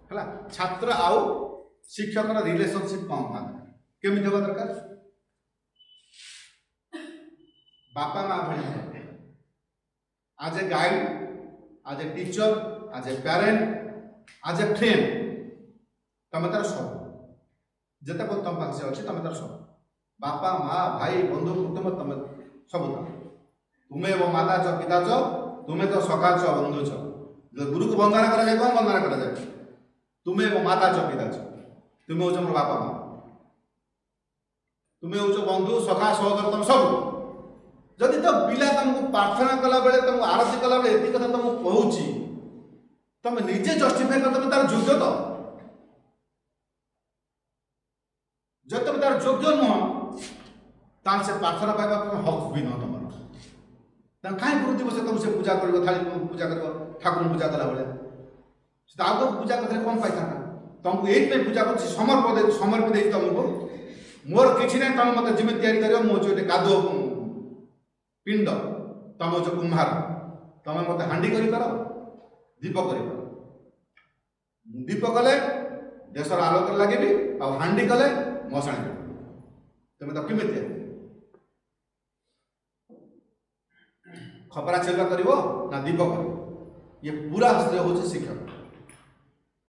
है छात्र आउ शिक्षक रिलेशनशिप कम था केमी होगा दरकार बापा माँ भाई आज ए गाइड आज ए टीचर आज ए पेरेंट आज ए फ्रेंड तुम तार सब जिते तुम पाखे अच्छे तुम तार सब बापा माँ भाई बंधु कुटुंब तुम सब तुम्हें वो माता च पिता च तुम्हें तो सखा च बंधु च गुरु को वंदना करा जाए कौन वंदना करा जाए तुम्हें वो माता च पिता च तुम्हें हो मोर बापा माँ तुम्हें हो बंधु सखा सहोदर तुम सब जदि तो पिला तुमको प्रार्थना कला बेले तुमको आरती कला बेले एति कथा तुमको कहूची तुम निजे जस्टिफाई कर तुम तार योग्य तो जब तुम तार योग्य नुह तार से प्रार्थना पाइबा हक भी न तुम कहीं गुरु दिवस तुम से पूजा कर थाली पूजा कर ठाकुर पूजा कला बेले आगे पूजा कर कौन पाई था तुमको ये पूजा कर समर्पित तुमको मोर किसी ना तुम मत जिम्मे तैयारी कर मुझे कादो पिंड तुम हो कुम्हार तुम मत हांडी कर दीप कर दीप कले देशर आलोक लगे आ हांडी कले मशाणी तुम तो किमें खपरा चलवा कर ना दीप कर ये पूरा हूँ शिक्षक